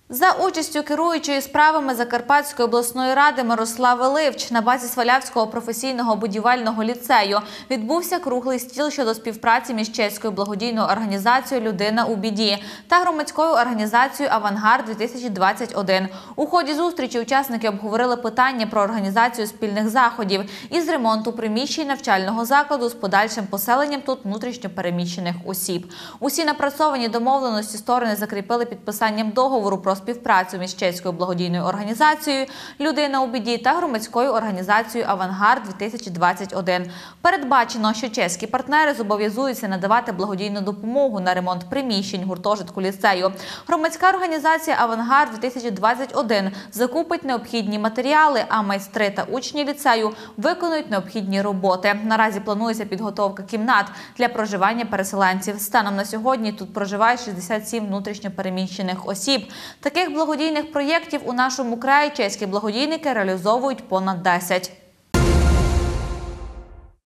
За участю керуючої справами Закарпатської обласної ради Мирослави Ливч на базі Свалявського професійного будівельного ліцею відбувся круглий стіл щодо співпраці між чеською благодійною організацією «Людина у біді» та громадською організацією «Авангард-2021». У ході зустрічі учасники обговорили питання про організацію спільних заходів із ремонту приміщень навчального закладу з подальшим поселенням тут внутрішньо переміщених осіб. Усі напрацьовані домовленості сторони закріпили підписанням договору про співпрацю між чеською благодійною організацією «Людина у біді» та громадською організацією «Авангард-2021». Передбачено, що чеські партнери зобов'язуються надавати благодійну допомогу на ремонт приміщень гуртожитку ліцею. Громадська організація «Авангард-2021» закупить необхідні матеріали, а майстри та учні ліцею виконують необхідні роботи. Наразі планується підготовка кімнат для проживання переселенців. Станом на сьогодні тут проживає 67 внутрішньо переміщених осіб. Таких благодійних проєктів у нашому краї чеські благодійники реалізовують понад 10.